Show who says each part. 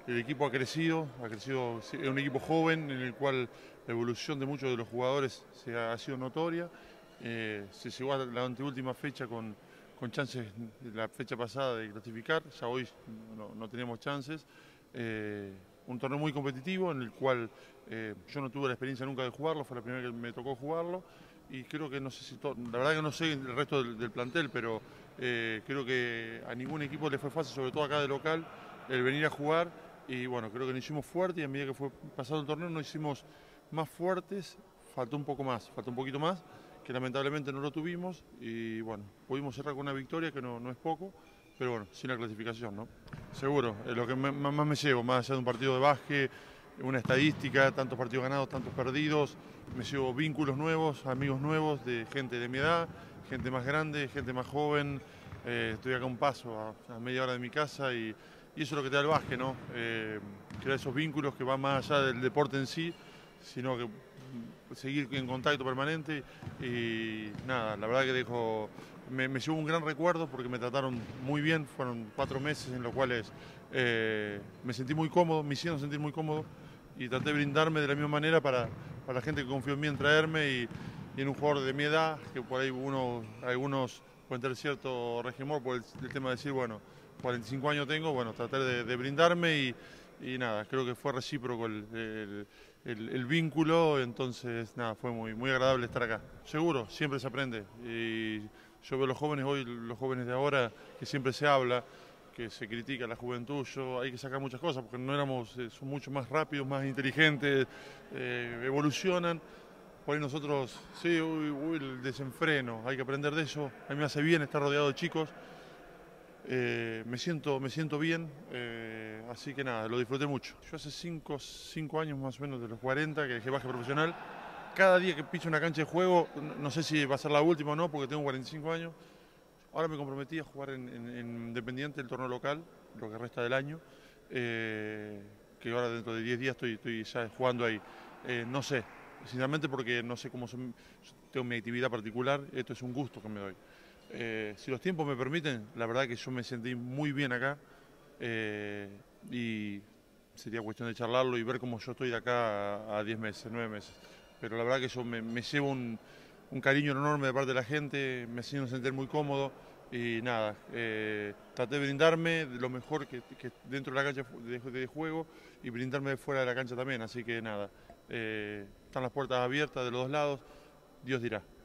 Speaker 1: el equipo ha crecido, sí, es un equipo joven en el cual la evolución de muchos de los jugadores ha sido notoria. Se llegó a la anteúltima fecha con chances de la fecha pasada de clasificar, ya hoy no tenemos chances. Un torneo muy competitivo en el cual yo no tuve la experiencia nunca de jugarlo, fue la primera que me tocó jugarlo y creo que no sé si la verdad que no sé el resto del plantel, pero creo que a ningún equipo le fue fácil, sobre todo acá de local, el venir a jugar y bueno, creo que nos hicimos fuertes y a medida que fue pasado el torneo nos hicimos más fuertes, faltó un poquito más, que lamentablemente no lo tuvimos y bueno, pudimos cerrar con una victoria que no es poco, pero bueno, sin la clasificación, ¿no? Seguro, es lo que más me llevo, más allá de un partido de básquet, una estadística, tantos partidos ganados, tantos perdidos, me llevo vínculos nuevos, amigos nuevos, de gente de mi edad, gente más grande, gente más joven, estoy acá a un paso, a media hora de mi casa y eso es lo que te da el básquet, ¿no? Crear esos vínculos que van más allá del deporte en sí, sino que seguir en contacto permanente y nada, la verdad que me llevo un gran recuerdo porque me trataron muy bien, fueron 4 meses en los cuales me sentí muy cómodo, me hicieron sentir muy cómodo y traté de brindarme de la misma manera para la gente que confió en mí en traerme y en un jugador de mi edad, que por ahí algunos pueden tener cierto resquemor por el tema de decir, bueno, 45 años tengo, bueno, tratar de brindarme y nada, creo que fue recíproco el vínculo, entonces nada, fue muy agradable estar acá. Seguro, siempre se aprende y yo veo los jóvenes hoy, los jóvenes de ahora, que siempre se habla, que se critica la juventud, hay que sacar muchas cosas porque no éramos, son mucho más rápidos, más inteligentes, evolucionan. Por ahí nosotros, sí, el desenfreno, hay que aprender de eso. A mí me hace bien estar rodeado de chicos. Me siento bien, así que nada, lo disfruté mucho. Yo hace 5 años más o menos, de los 40, que dejé básquet profesional. Cada día que piso una cancha de juego, no sé si va a ser la última o no, porque tengo 45 años. Ahora me comprometí a jugar en Independiente, el torneo local, lo que resta del año. Que ahora dentro de 10 días estoy ya jugando ahí. No sé, sinceramente porque no sé tengo mi actividad particular, esto es un gusto que me doy. Si los tiempos me permiten, la verdad que yo me sentí muy bien acá y sería cuestión de charlarlo y ver cómo yo estoy de acá a 10 meses, 9 meses. Pero la verdad que yo me llevo un cariño enorme de parte de la gente, me siento sentir muy cómodo y nada, traté de brindarme de lo mejor que dentro de la cancha de juego y brindarme de fuera de la cancha también, así que nada, están las puertas abiertas de los dos lados, Dios dirá.